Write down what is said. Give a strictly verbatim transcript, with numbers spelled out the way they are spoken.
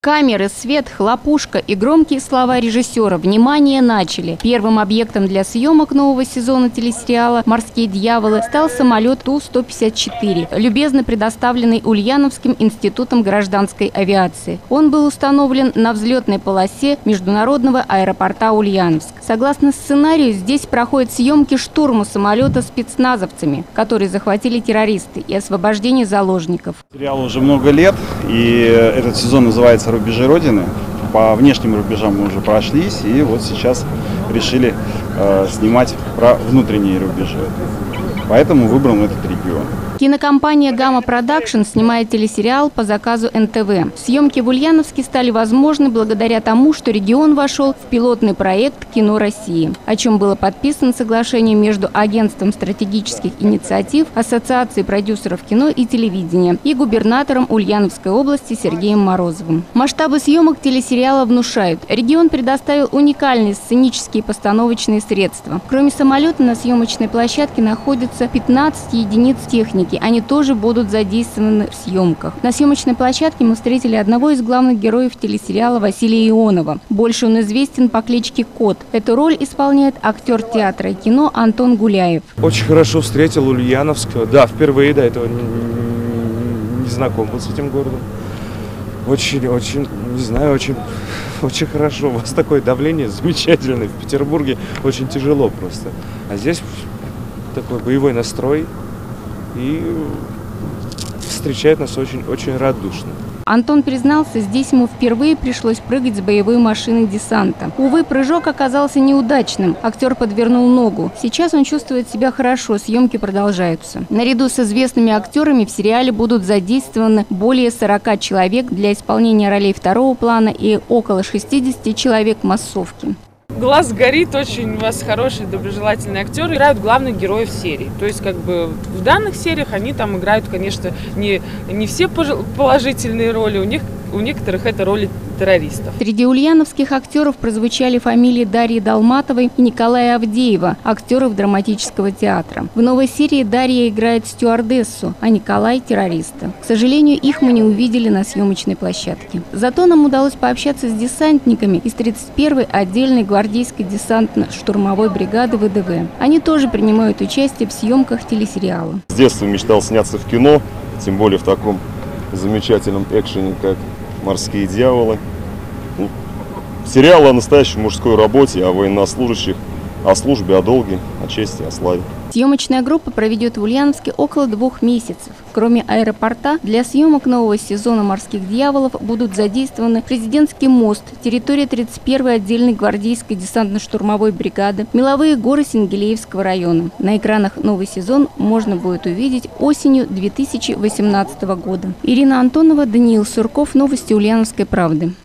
Камеры, свет, хлопушка и громкие слова режиссера «Внимание, начали!». Первым объектом для съемок нового сезона телесериала «Морские дьяволы» стал самолет Ту сто пятьдесят четыре, любезно предоставленный Ульяновским институтом гражданской авиации. Он был установлен на взлетной полосе международного аэропорта Ульяновск. Согласно сценарию, здесь проходят съемки штурма самолета спецназовцами, которые захватили террористы, и освобождение заложников. Сериалу уже много лет, и этот сезон называется «Рубежи Родины». По внешним рубежам мы уже прошлись, и вот сейчас решили э, снимать про внутренние рубежи. Поэтому выбран этот регион. Кинокомпания «Гамма Продакшн» снимает телесериал по заказу эн тэ вэ. Съемки в Ульяновске стали возможны благодаря тому, что регион вошел в пилотный проект «Кино России», о чем было подписано соглашение между Агентством стратегических инициатив, Ассоциацией продюсеров кино и телевидения и губернатором Ульяновской области Сергеем Морозовым. Масштабы съемок телесериала внушают. Регион предоставил уникальные сценические постановочные средства. Кроме самолета на съемочной площадке находятся пятнадцать единиц техники. Они тоже будут задействованы в съемках. На съемочной площадке мы встретили одного из главных героев телесериала Василия Ионова. Больше он известен по кличке Кот. Эту роль исполняет актер театра и кино Антон Гуляев. Очень хорошо встретил Ульяновск. Да, впервые до этого не, не знаком был с этим городом. Очень, очень, не знаю, очень, очень хорошо. У вас такое давление замечательное. В Петербурге очень тяжело просто. А здесь такой боевой настрой. И встречает нас очень, очень радушно. Антон признался, здесь ему впервые пришлось прыгать с боевой машины десанта. Увы, прыжок оказался неудачным. Актер подвернул ногу. Сейчас он чувствует себя хорошо, съемки продолжаются. Наряду с известными актерами в сериале будут задействованы более сорока человек для исполнения ролей второго плана и около шестидесяти человек массовки. Глаз горит, очень у вас хорошие, доброжелательные актеры. Играют главных героев серии. То есть, как бы, в данных сериях они там играют, конечно, не, не все положительные роли. У них, у некоторых это роли террористов. Среди ульяновских актеров прозвучали фамилии Дарьи Долматовой и Николая Авдеева, актеров драматического театра. В новой серии Дарья играет стюардессу, а Николай – террориста. К сожалению, их мы не увидели на съемочной площадке. Зато нам удалось пообщаться с десантниками из тридцать первой отдельной гвардейской десантно-штурмовой бригады вэ дэ вэ. Они тоже принимают участие в съемках телесериала. С детства мечтал сняться в кино, тем более в таком замечательном экшене, как «Морские дьяволы». Ну, сериал о настоящей мужской работе, о военнослужащих, о службе, о долге, о чести, о славе. Съемочная группа проведет в Ульяновске около двух месяцев. Кроме аэропорта, для съемок нового сезона «Морских дьяволов» будут задействованы Президентский мост, территория тридцать первой отдельной гвардейской десантно-штурмовой бригады, меловые горы Сенгелеевского района. На экранах новый сезон можно будет увидеть осенью две тысячи восемнадцатого года. Ирина Антонова, Даниил Сурков. Новости Ульяновской правды.